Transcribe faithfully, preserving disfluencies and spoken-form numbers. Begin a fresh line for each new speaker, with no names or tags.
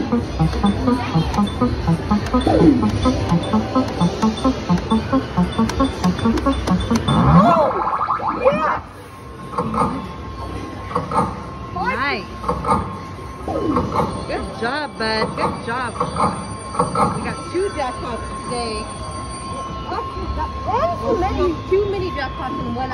Nice. Good job, bud. Good job. We got two jackpots today. Oh, too many, too many jackpots in one